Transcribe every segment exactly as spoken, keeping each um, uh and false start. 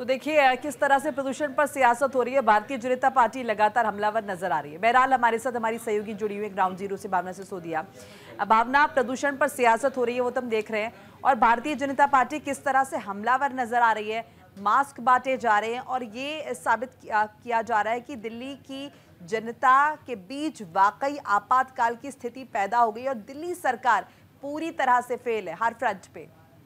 देखिए किस तरह से प्रदूषण पर सियासत हो रही है। भारतीय जनता पार्टी लगातार हमलावर नजर आ रही है। बहरहाल हमारे साथ हमारी सहयोगी जुड़ी हुई ग्राउंड जीरो से भावना सिसोदिया। भावना, प्रदूषण पर सियासत हो रही है वो तुम देख रहे हैं, और भारतीय जनता पार्टी किस तरह से हमलावर नजर आ रही है। मास्क बांटे जा रहे हैं और ये साबित किया, किया जा रहा है कि दिल्ली की जनता के बीच वाकई आपातकाल की स्थिति पैदा हो गई और दिल्ली सरकार पूरी तरह से फेल है हर फ्रंट पे।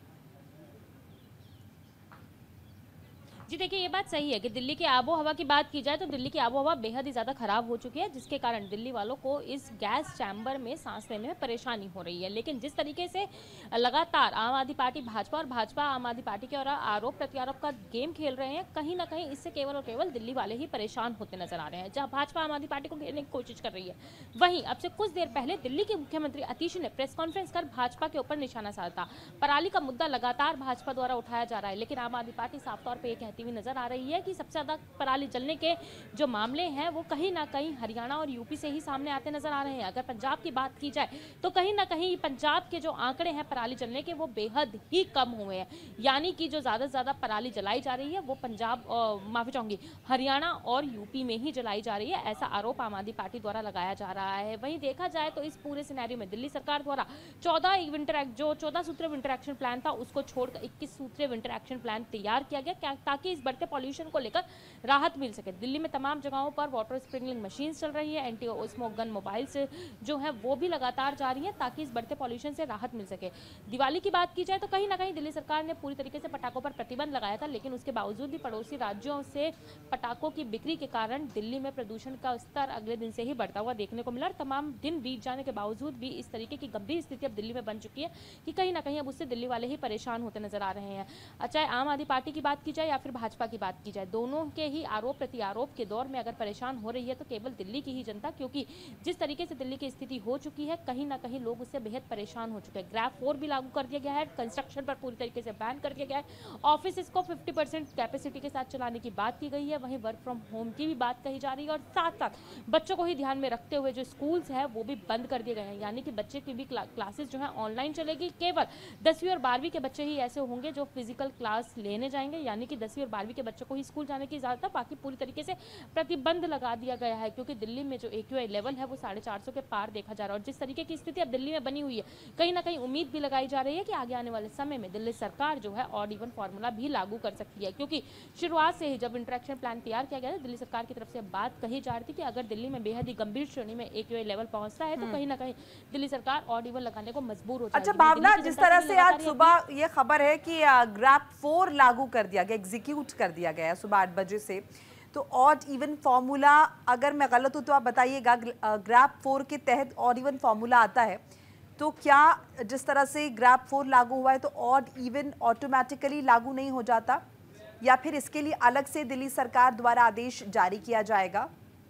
जी देखिए, ये बात सही है कि दिल्ली की आबो हवा की बात की जाए तो दिल्ली की आबो हवा बेहद ही ज़्यादा खराब हो चुकी है, जिसके कारण दिल्ली वालों को इस गैस चैम्बर में सांस लेने में परेशानी हो रही है। लेकिन जिस तरीके से लगातार आम आदमी पार्टी भाजपा और भाजपा आम आदमी पार्टी के और आरोप प्रत्यारोप का गेम खेल रहे हैं, कहीं ना कहीं इससे केवल और केवल दिल्ली वाले ही परेशान होते नजर आ रहे हैं। जहाँ भाजपा आम आदमी पार्टी को घेरने की कोशिश कर रही है, वहीं अब से कुछ देर पहले दिल्ली के मुख्यमंत्री आतिशी ने प्रेस कॉन्फ्रेंस कर भाजपा के ऊपर निशाना साधा। पराली का मुद्दा लगातार भाजपा द्वारा उठाया जा रहा है, लेकिन आम आदमी पार्टी साफ तौर पर यह कहती हुई नजर आ रही है कि सबसे ज्यादा पराली जलने के जो मामले हैं वो कहीं ना कहीं हरियाणा और यूपी से ही सामने आते नजर आ रहे हैं। अगर पंजाब की बात की जाए तो कहीं ना कहीं पंजाब के जो आंकड़े हैं पराली जलने के वो बेहद ही कम हुए हैं, यानी कि जो ज्यादा से ज्यादा पराली जलाई जा रही है वो पंजाब, माफी चाहूंगी, हरियाणा और यूपी में ही जलाई जा रही है। ऐसा आरोप आम आदमी पार्टी द्वारा लगाया जा रहा है। वहीं देखा जाए तो इस पूरे सिनेरियो में दिल्ली सरकार द्वारा चौदह विंटर जो चौदह सूत्रीय विंटर एक्शन प्लान था उसको छोड़कर इक्कीस सूत्रीय विंटर एक्शन प्लान तैयार किया गया ताकि इस बढ़ते पॉल्यूशन को लेकर राहत मिल सके। दिल्ली में तमाम जगहों पर वाटर स्प्रिंकलिंग मशीन चल रही है, एंटी स्मोक गन मोबाइल से जो है वो भी लगातार जारी है ताकि इस बढ़ते पॉल्यूशन से राहत मिल सके। दिवाली की बात की जाए तो कहीं ना कहीं दिल्ली सरकार ने पूरी तरीके से पटाखों पर प्रतिबंध लगाया था, लेकिन उसके बावजूद भी पड़ोसी राज्यों से पटाखों की बिक्री के कारण दिल्ली में प्रदूषण का स्तर अगले दिन से ही बढ़ता हुआ देखने को मिला। तमाम दिन बीत जाने के बावजूद भी इस तरीके की गंभीर स्थिति अब दिल्ली में बन चुकी है कि कहीं ना कहीं अब उससे दिल्ली वाले ही परेशान होते नजर आ रहे हैं। चाहे आम आदमी पार्टी की बात की जाए या फिर भाजपा की बात की जाए, दोनों के ही आरोप प्रत्यारोप के दौर में अगर परेशान हो रही है तो केवल दिल्ली की ही जनता, क्योंकि जिस तरीके से दिल्ली की स्थिति हो चुकी है कहीं ना कहीं लोग उससे बेहद परेशान हो चुके हैं। ग्रैब फोर भी लागू कर दिया गया है, कंस्ट्रक्शन पर पूरी तरीके से बैन कर दिया गया है, ऑफिस को फिफ्टी परसेंट कैपेसिटी के साथ चलाने की बात की गई है, वहीं वर्क फ्रॉम होम की भी बात कही जा रही है और साथ साथ बच्चों को ही ध्यान में रखते हुए जो स्कूल्स है वो भी बंद कर दिए गए हैं, यानी कि बच्चे की भी क्लासेस जो है ऑनलाइन चलेगी। केवल दसवीं और बारहवीं के बच्चे ही ऐसे होंगे जो फिजिकल क्लास लेने जाएंगे, यानी कि दसवीं और बारहवीं के बच्चों को ही स्कूल जाने की इजाजत है, बाकी पूरी तरीके से प्रतिबंध लगा दिया गया है, क्योंकि दिल्ली में जो एक्यूआई लेवल है वो साढ़े चार सौ के पार देखा जा रहा है। और जिस तरीके की स्थिति अब दिल्ली में बनी हुई है, कहीं ना कहीं उम्मीद भी लगाई जा रही है कि आगे आने वाले समय में दिल्ली सरकार जो है ऑड इवन फॉर्मूला भी लागू कर सकती है, क्योंकि शुरुआत से ही जब इंटरेक्शन प्लान तैयार किया गया था दिल्ली सरकार की तरफ से बात कही जा रही थी कि अगर दिल्ली में बेहद ही गंभीर श्रेणी में एक्यूआई लेवल पहुंचता है तो कहीं ना कहीं दिल्ली सरकार ऑड इवन लगाने को मजबूर हो जाएगी। अच्छा भावना, जिस तरह से आज सुबह ये खबर है कि ग्रैब फोर लागू कर दिया गया, एग्जीक्यूट कर दिया गया सुबह आठ बजे से, तो ऑड इवन फॉर्मूला, अगर मैं गलत हूं तो आप बताइएगा, ग्रैब फोर के तहत ऑड इवन फॉर्मूला आता है, तो क्या जिस तरह से ग्रैब फोर लागू हुआ है तो ऑड इवन ऑटोमेटिकली लागू नहीं हो जाता, या फिर इसके लिए अलग से दिल्ली सरकार द्वारा आदेश जारी किया जाएगा?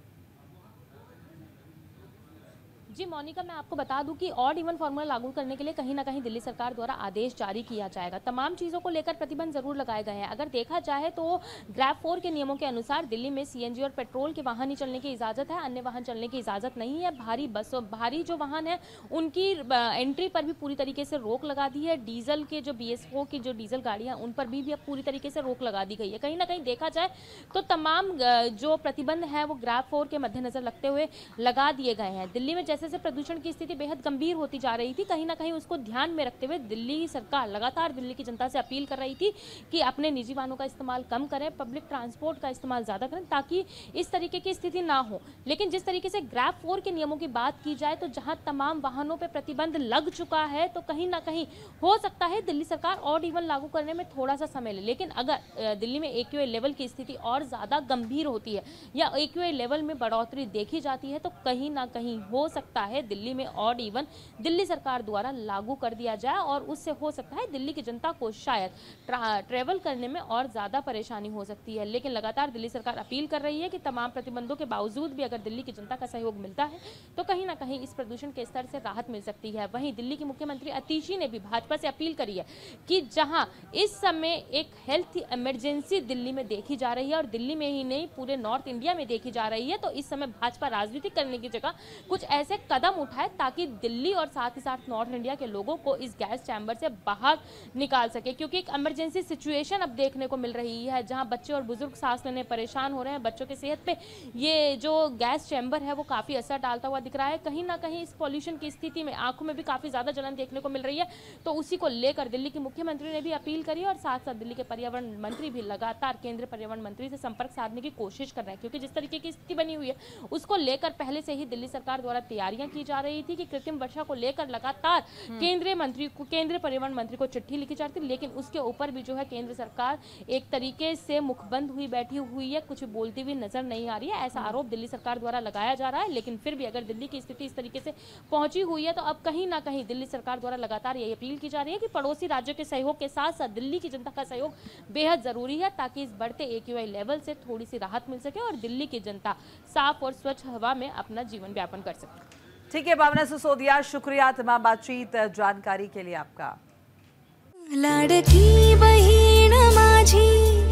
जी मोनिका, मैं आपको बता दूं कि ऑड इवन फॉर्मूला लागू करने के लिए कहीं ना कहीं दिल्ली सरकार द्वारा आदेश जारी किया जाएगा। तमाम चीज़ों को लेकर प्रतिबंध जरूर लगाए गए हैं। अगर देखा जाए तो ग्रैब फोर के नियमों के अनुसार दिल्ली में सीएनजी और पेट्रोल के वाहन ही चलने की इजाज़त है, अन्य वाहन चलने की इजाज़त नहीं है। भारी बसों भारी जो वाहन है उनकी एंट्री पर भी पूरी तरीके से रोक लगा दी है। डीजल के जो बी एस ओ की जो डीजल गाड़ियाँ उन पर भी, भी अब पूरी तरीके से रोक लगा दी गई है। कहीं ना कहीं देखा जाए तो तमाम जो प्रतिबंध है वो ग्रैब फोर के मद्देनजर रखते हुए लगा दिए गए हैं। दिल्ली में जैसे जैसे प्रदूषण की स्थिति बेहद गंभीर होती जा रही थी, कहीं ना कहीं उसको ध्यान में रखते हुए दिल्ली सरकार लगातार दिल्ली की जनता से अपील कर रही थी कि अपने निजी वाहनों का इस्तेमाल कम करें, पब्लिक ट्रांसपोर्ट का इस्तेमाल ज़्यादा करें ताकि इस तरीके की स्थिति ना हो। लेकिन जिस तरीके से ग्रैब फोर के नियमों की बात की जाए तो जहां तमाम वाहनों पर प्रतिबंध लग चुका है तो कहीं ना कहीं हो सकता है दिल्ली सरकार ऑड इवन लागू करने में थोड़ा सा समय ले। लेकिन अगर दिल्ली में एक्यूआई लेवल की स्थिति और ज़्यादा गंभीर होती है या एक्यूआई लेवल में बढ़ोतरी देखी जाती है तो कहीं ना कहीं हो सकता है दिल्ली में ऑड इवन दिल्ली सरकार द्वारा लागू कर दिया जाए और उससे हो सकता है दिल्ली की जनता को शायद ट्रैवल करने में और ज़्यादा परेशानी हो सकती है। लेकिन लगातार दिल्ली सरकार अपील कर रही है कि तमाम प्रतिबंधों के बावजूद भी अगर दिल्ली की जनता का सहयोग मिलता है तो कहीं ना कहीं इस प्रदूषण के स्तर से राहत मिल सकती है। वहीं दिल्ली के मुख्यमंत्री आतिशी ने भी भाजपा से अपील करी है कि जहां इस समय एक हेल्थ इमरजेंसी दिल्ली में देखी जा रही है और दिल्ली में ही नहीं पूरे नॉर्थ इंडिया में देखी जा रही है, तो इस समय भाजपा राजनीति करने की जगह कुछ ऐसे कदम उठाए ताकि दिल्ली और साथ ही साथ नॉर्थ इंडिया के लोगों को इस गैस चैम्बर से बाहर निकाल सके, क्योंकि एक इमरजेंसी सिचुएशन अब देखने को मिल रही है जहां बच्चे और बुजुर्ग सांस लेने परेशान हो रहे हैं। बच्चों की सेहत पे ये जो गैस चैम्बर है वो काफ़ी असर डालता हुआ दिख रहा है। कहीं ना कहीं इस पॉल्यूशन की स्थिति में आंखों में भी काफ़ी ज़्यादा जलन देखने को मिल रही है। तो उसी को लेकर दिल्ली के मुख्यमंत्री ने भी अपील करी और साथ साथ दिल्ली के पर्यावरण मंत्री भी लगातार केंद्रीय पर्यावरण मंत्री से संपर्क साधने की कोशिश कर रहे हैं, क्योंकि जिस तरीके की स्थिति बनी हुई है उसको लेकर पहले से ही दिल्ली सरकार द्वारा तैयारियां की जा रही थी कि कृत्रिम वर्षा को लेकर लगातार केंद्रीय मंत्री को केंद्रीय पर्यावरण मंत्री को चिट्ठी लिखी जाती थी, लेकिन उसके ऊपर भी जो है केंद्र सरकार एक तरीके से मुखबंद हुई बैठी हुई है, कुछ बोलती हुई नजर नहीं आ रही है। ऐसा आरोप दिल्ली सरकार द्वारा लगाया जा रहा है। लेकिन फिर भी अगर दिल्ली की स्थिति इस तरीके से पहुंची हुई है तो अब कहीं ना कहीं दिल्ली सरकार द्वारा लगातार यही अपील की जा रही है कि पड़ोसी राज्यों के सहयोग के साथ साथ दिल्ली की जनता का सहयोग बेहद जरूरी है, ताकि इस बढ़ते एक्यूआई लेवल से थोड़ी सी राहत मिल सके और दिल्ली की जनता साफ और स्वच्छ हवा में अपना जीवन व्यापन कर सके। ठीक है भावना सिसोदिया, शुक्रिया तमाम बातचीत जानकारी के लिए आपका। लाडकी बहीण माझी